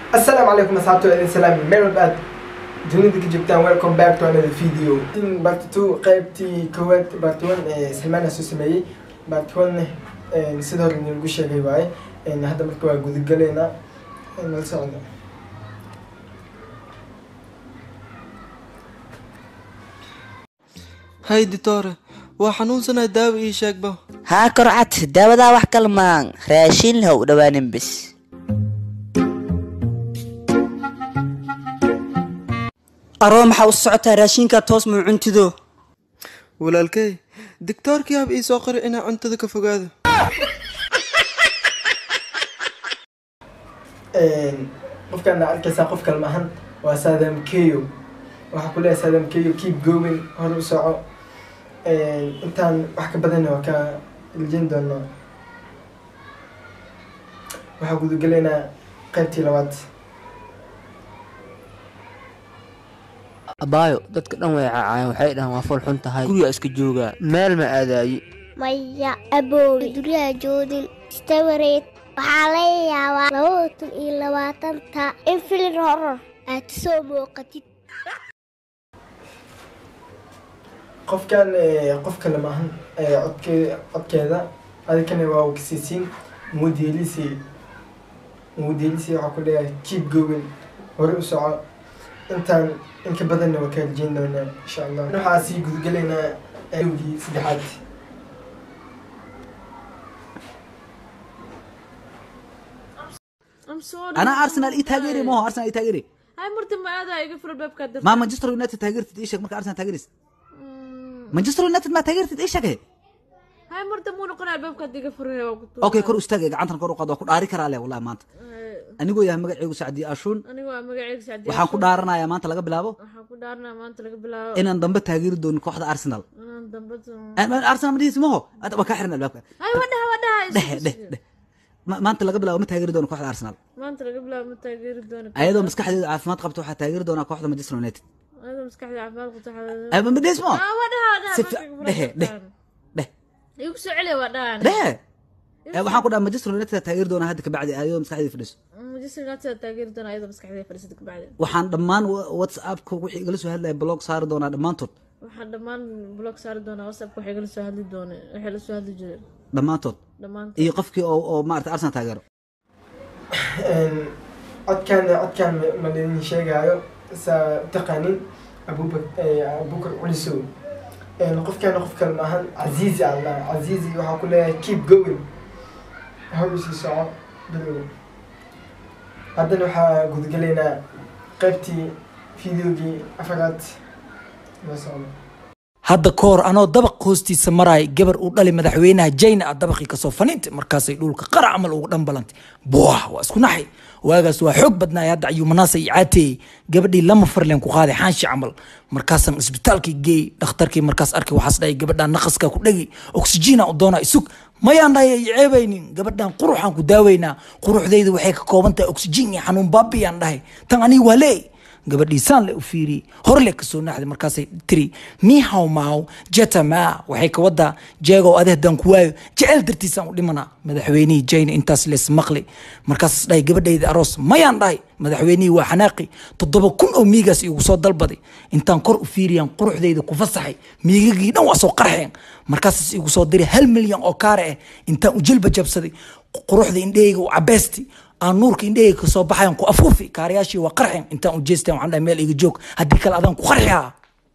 السلام عليكم أصحابتي السلام ميرو بعد دنيا جبتان ويلكم باك تو another فيديو بارت 2 قيبتي كوات بارت 1 سلمان سوسمي بارت 1 نسيدور إن نقول شيء واي إن هذا مركوا جود قلنا نلصقنا هاي دكتورة وحنون سنة داوي إيش أكبر ها كرعت داوي دا wax kalmaan raashin lahow dhawaanin bis أروح محاو السعودة راشينكا توس من عنتدو walaalkay دكتورkii hab ii soo qoray inaa cuntada ka fogaado qofkan arkaysa qof kale maahan waa Saddam Keyo waxa ku leeyahay Saddam Keyo keep going hor u soco intaan wax ka badan oo ka iljeyn doono waxa guud galeynaa qaybtii labaad abaayo dadka dhan way caacayaan waxay dhahaan waa fol xun tahay guriga iska jooga meel ma aadayi maya abooy guriga joodin istawareed waxaa la yaabaa 2020 in filin horor aad soo muuqatid qofkan qof kale maahan codkeeda adikana waa uu kasiisiin modelisi waxa ku leeyahay keep going hore u soco intaan in ka badanna waa ka iljeyn doonaa insha allah waxaa sii gudgalaynaa awgii saddexaad أنا أرسنال إيتاجري ما هو أرسنال إيتاجري هاي مرت ما هذا يقفل الباب كده ما مانشستر يونايتد تاجرت إيشك مرك أرسنال تاجريس مانشستر يونايتد ما تاجرت إيشك هي هاي مرت مو نقنع الباب كده يقفل أوكي كل أستاذ عنتنا كل قضاء كل أريك عليه والله ما أنت أنا أقول يا مقعد سعدي أشون أنا أقول مقعد سعدي وحنا كل دارنا يا ما أنت لقى بلابو وحنا كل دارنا ما أنت لقى بلابو إن انضمت تاجر دون كوحد أرسنال أنا انضمت أرسنال مدري اسمه أتبقى كحرنا الباب هاي ودها ده ما أنت لقى بلابو متاجر دون كوحد أرسنال ما أنت لقى بلابو متاجر دون أيضا مسكح عفمات قبته حتى تاجر دون كوحد مانشستر يونايتد أيضا مسكح عفمات قبته حتى أيضا مدري اسمه ودها ده يكسر عليه ودها ده waxaan ku dhahay Manchester United taageer doona hadda ka bacdi ayuu maskaxdii fadhiso Manchester United taageer doona ayada maskaxdii fadhiso ka bacdi waxaan dhammaan WhatsApp ku wixii igala soo hadlay blog saar doona dhamaantood waxaan dhammaan blog saar doona WhatsApp ku wixii igala soo hadli doona wixii la soo hadli jiray dhamaantood iyo qofkii oo maarta Arsenal taageero codkan ma leeyin sheegayo sa taqaanin Abubakar Uliso qofkan qof kale maahan Azizi Allah Azizi waxa ku leeyahay keep going هاوسي ساعة بدو هذا نوحا قد قلنا قيبتي فيديوغي أفراد ما شاء الله هذا كور أنا دبق هوستي سمراي جبر ودلي مدحوينها جينا الدبقي كصوفنيت مركز يقول قرع عمل ودم بلنت بوه واسكو نحي واجس وحق بدنا يدعي مناصي عاتي قبل لما فرلين كقاضي حانش عمل مركز اسبتالكي جي دختركي مركز أركي وحصدي قبل نقصك كلجي أكسجين ودونا يسوق ما ينداي عيبين قبل قروحان كداوينا قروح ذي وحيك كوبنت أكسجين حنون بابي ينداي تاني ولي قبل لسان لأفيري هرلك سونا هذا مركز تري ميهاو ماو جتا ما وحيك ودا جاغو أده دنكواي جعل درتيسان لمنا مدحويني جاين انتاس لس مقلي مركز داي قبل داي أروس ما ينداي مدحويني وحناقي تضبط كل أو ميغاس يوصل دالبدي انتان قر أفيريان قروح ذي كفصحي ميغي نواسو قرحين مركز يوصل ديري 1 مليون أو كاره انتان وجلب جبسدي قروح ذي انديغو عباستي النورك إنديه كسب بحيان كأفوفي كارياشي وقرحين أنت وجيستي وعندها ميل يجوك هديك الأذان كقرحها.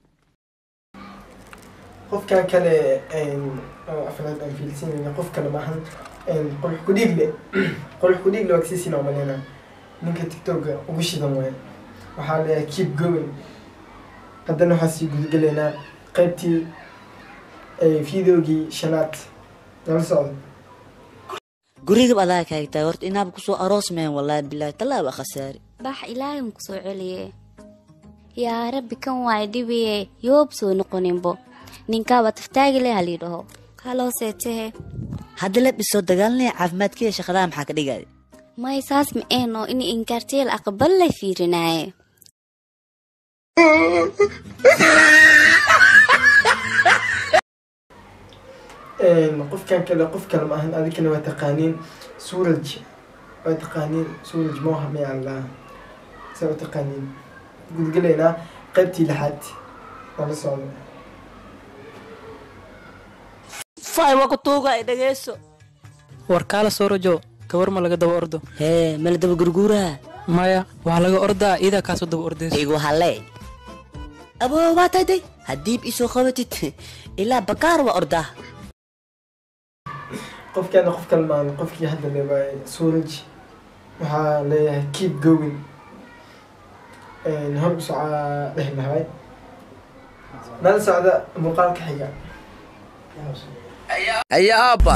قف كان كله أفراد الفلسطينيين قف كله معهم قل حديق له أكسسنا وملينا منك تيك توك وش ذنوه وحال keep going هذا نحسي يقول لنا قيبتي فيديوغي شنات نرسل guriga badaa ka higtaa horta inaaba ku soo aroosmeen wallahi billahi talaaba khasaari bax ilaahay ku soo celiye yaa rabbi kan waa dhibiye yoob soo noqoninbo ninka wad taagi leh haliido kalo seetee hadda la biso dagaalnay caafimaadkiisa shaqada maxaa ka dhigay may saas ma eeno in inkarteel aqbal la fiirinaaye قف كان كلا قف كلا ما هن هذيك اللي وتقانين سورج وتقانين سورج موهم يا الله saa u taqaaniin gudgalaynaa qaybtii lixaad oo la socdo fay waa ku tuuga ay dhageyso warkaala soo rajo gabar ma laga daba ordo hee mala daba gurguuraha maya waa laga ordaa iidaa kaasoo daba ordayso igu halle aboo waa tayday haddiib isoo qabatid ilaa bakaar waa ordaa qofkaana qof kalmaan qofkii hadda leebaay suuraj waxaa leeyahay keep going hor u socaa dheh lahay nala socda muuqaalka xiga ayaaba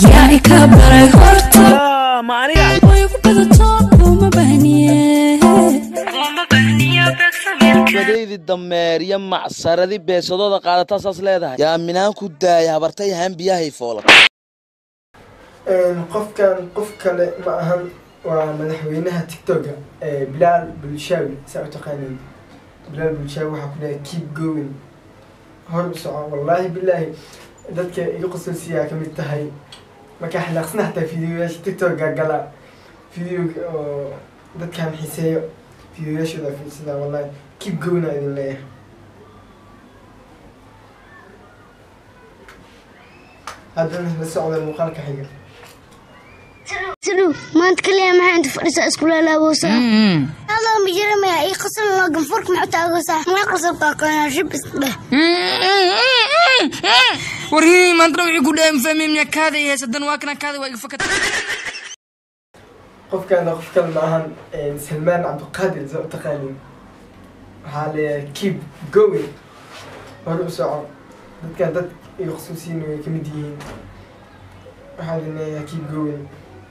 badaydi dameerya macsaradii beesadooda qaadata saas leedahay yaa minaan ku daaya habartay ahaan biyahay foola qofkan qof kale ma ahan waa madaxweynaha tiktoka bilaal bulshaawi saa u taqaaniin bilaal bulshaawi waxaa ku leeyahay keep going hor u soco wallaahi bilaahi dadka iga qosolsiyaa ka mid tahay markaa xanaaqsana xataa fideoyaasha tiktoka gala fideoga oo dadkaan xiiseeyo fideoyaashooda fiirsada wallaahi keep going aa idin leeyahay haddana la socda muuqaalka xiga سلو ما انت كل يوم عند فرصة اسكولا لا بوسا هذا مجرم يا اي قسم الله قنفرك مع تاغوسا ما قسم قاقنا شبس به ورهي ما انت روحي يقول ام فهمي من كذا يا سدن واكنا كذا وقفك qofkaana qof kale ma ahan salmaan cabdiqaadir saa u taqaaniin waxaa leeyahay keep going hore u soco dadkan dad iga khusuusiyin way ka mid yihiin waxaa idin leeyahay keep going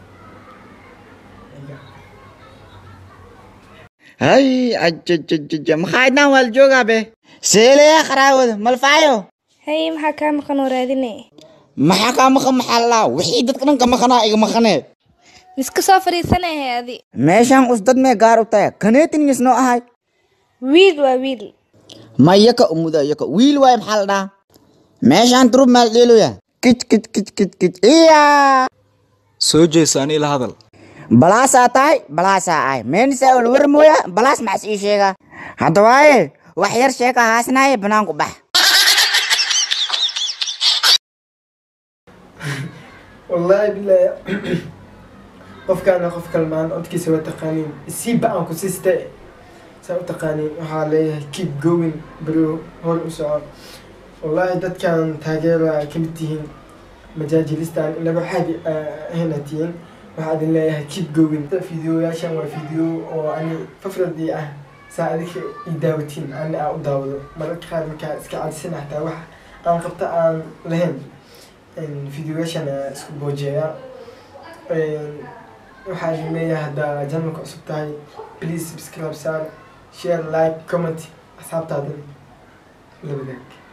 هاي أجججج مخايدنا والجوجا به سيلي يا خراود ملفايو هاي محاكا مخنو راديني محاكا محلا وحيدت كنن كمخنا إيج مخنة مسك سافري سنة هذه ماشان أصدق ما قارو تايا كنيتني يسنو هاي ويل ما يكا أمودا يكا ويل واي محلنا ماشان تروب مال ليلو يا كت إيا سوجي ساني لهذا بلاسا تاي بلاسا اي من سأقول ورمويا بلاس مع شيء هذا واي وحير شيكا هاسناي بنانكو بح والله بالله qofkaana qof kalmaan codkiisa waa taqaaniin sii ba-aan ku siiste saa u taqaaniin waxaa leeyahay keep going bro hor u soco wallaahi dadkan taageera ka mid tihiin majaajilistan inaba xaadi ahayna tihiin waxaa idin leeyahay keep going fideoyaashan waa fideo oo ani fafradii ah saa adika i daawatiin ani aa u daawado mararka qaar markaa iska cadisana xataa wax aan qabta aan lahayn fideoyaashan isku boojeeya waxaa idin leeyahay haddaa janalka cusub tahay please subscribe saar share like comment asxaabtaadan la wadaag